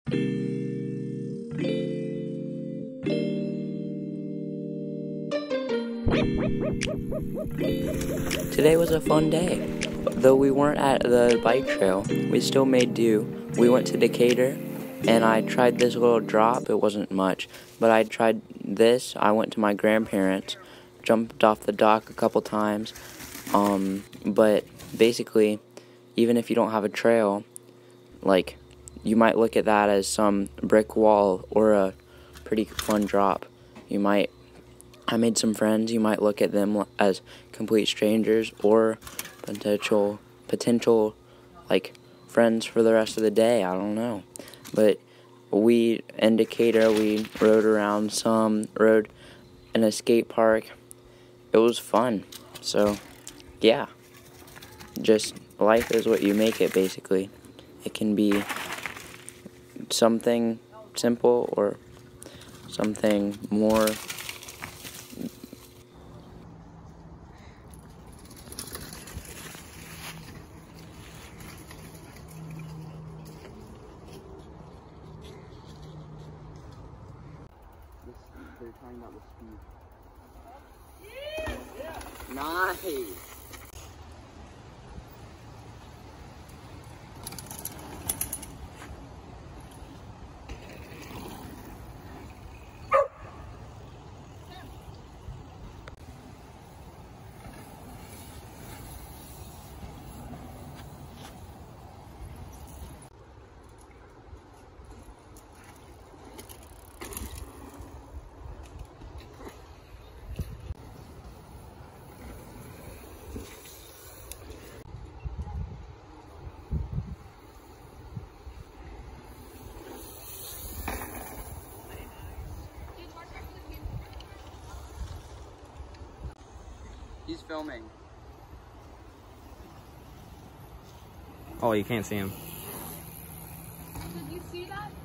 Today was a fun day. Though we weren't at the bike trail, we still made do. We went to Decatur, and I tried this little drop. It wasn't much, but I tried this. I went to my grandparents, jumped off the dock a couple times. But basically, even if you don't have a trail, like, you might look at that as some brick wall or a pretty fun drop. I made some friends. You might look at them as complete strangers or potential like friends for the rest of the day. I don't know. But in Decatur, we rode around some, rode in a skate park. It was fun. So, yeah. Just life is what you make it, basically. It can be something simple or something more. They're talking about the speed. Yeah. Nice. He's filming. Oh, you can't see him. Did you see that?